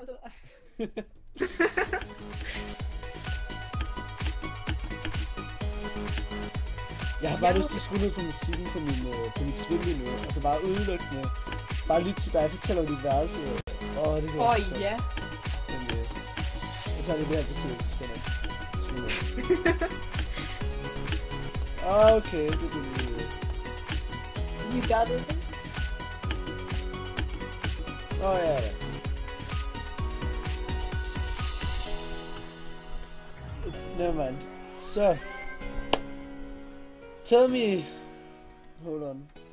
Jeg har bare lyst til at skrue ned på musikken på mit sving lige nu. Altså bare udelukkende. Bare lytte til dig, fortæller om dit værelse. Det kan jeg ja. Men jeg tager det der på tid, så skal jeg nok. Okay, det kan vi. You got it. Ja. Never mind. So, tell me. Hold on.